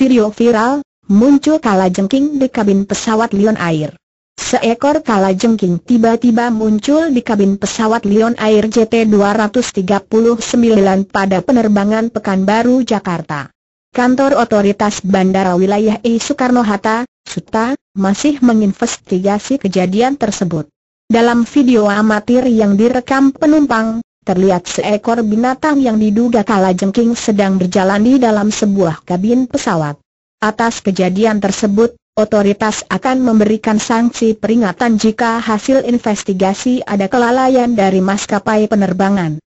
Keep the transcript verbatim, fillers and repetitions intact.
video viral, muncul kalajengking di kabin pesawat Lion Air. Seekor kalajengking tiba-tiba muncul di kabin pesawat Lion Air J T dua tiga sembilan pada penerbangan Pekanbaru, Jakarta. Kantor Otoritas Bandara Wilayah I Soekarno-Hatta, SUTA, masih menginvestigasi kejadian tersebut. Dalam video amatir yang direkam penumpang, terlihat seekor binatang yang diduga kalajengking sedang berjalan di dalam sebuah kabin pesawat. Atas kejadian tersebut, otoritas akan memberikan sanksi peringatan jika hasil investigasi ada kelalaian dari maskapai penerbangan.